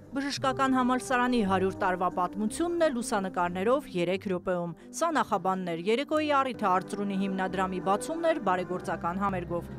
Բժշկական համալսարանի 100 տարվա պատմությունն է լուսանկարներով 3 րոպեում։ Սա նախաբաններ երեկոյի առիթը Արծրունի հիմնադրամի բացումն էր բարեգործական համերգով։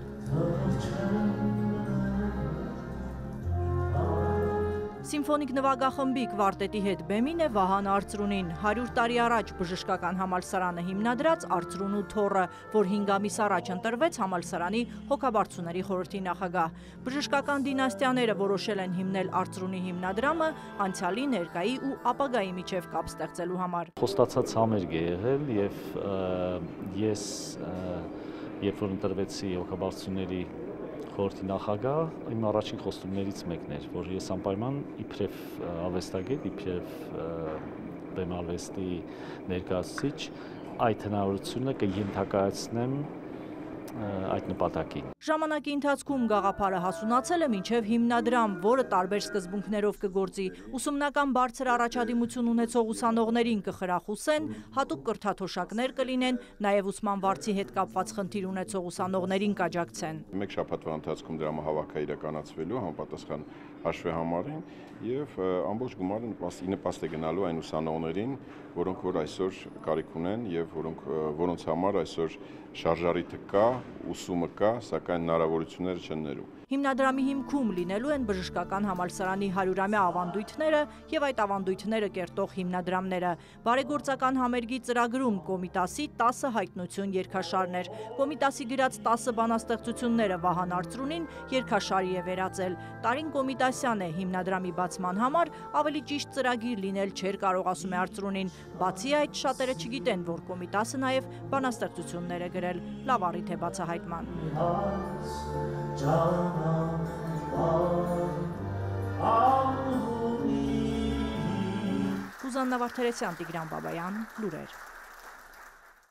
Սիմֆոնիկ նվագախմբի կվարտետի հետ բեմին է Վահան Արծրունին, 100 տարի առաջ բժշկական համալսարանը հիմնադրած Արծրունու թոռը, որ 5 ամիս առաջ ընտրվեց համալսարանի հոգաբարձուների խորհրդի նախագահ։ Բժշկական դինաստիաները որոշել են հիմնել Արծրունի հիմնադրամը անցյալի, ներկայի ու ապագայի միջև կապ ստեղծելու համար։ Խոստացած համերգ է եղել եւ ես երբ որ ընտրվեցի հոգաբարձուների խորհրդի նախագահ, իմ առաջին խոստումներից մեկն էր, որ ես անպայման իբրև արվեստագետ, իբրև բեմարվեստի ներկայացուցիչ այդ հնարավորությունը կենթակայացնեմ այդ նպատակին։ Ժամանակի ընթացքում գաղափարը հասունացել է մինչև հիմնադրամ, որը տարբեր սկզբունքներով կգործի, ուսումնական բարձր առաջադիմություն ունեցող ուսանողներին կխրախուսեն, հատուկ կրթաթոշակներ կլինեն, նաև ուսման վարձի հետ կապված խնդիր ունեցող ուսանողներին կաջակցեն։ Մեկ շաբաթվա ընթացքում դրամահավաք է իրականացվելու համապատասխան հաշվեհամարին եւ ամբողջ գումարը նպաստ է գնալու այն ուսանողներին, որոնք որ այսօր կարիք ունեն եւ որոնց համար այսօր շարժառիթը կա, ուսումը կա, սակայն հնարավորությունները չեն ներում։ Հիմնադրամի հիմքում լինելու են բժշկական համալսարանի 100-ամյա ավանդույթները եւ այդ ավանդույթները կերտող հիմնադրամները։ Բարեգործական համերգի ծրագրում Կոմիտասի 10 հայտնություն երգաշարներ։ Կոմիտասի գրած 10 բանաստեղծությունները Վահան Արծրունին երգաշարի է վերածել։ Տարին Կոմիտասյան է հիմնադրամի բացման համար ավելի ճիշտ ծրագիր լինել չէր կարող, ասում է Արծրունին։ Բացի այդ, շատերը չգիտեն, որ Կոմիտասը նաև բանաստեղծություններ է գրել։ Լավ առիթ է բացահայտման։ Սուզաննա Վարդերեսյան, Տիգրան Բաբայան, լուրեր։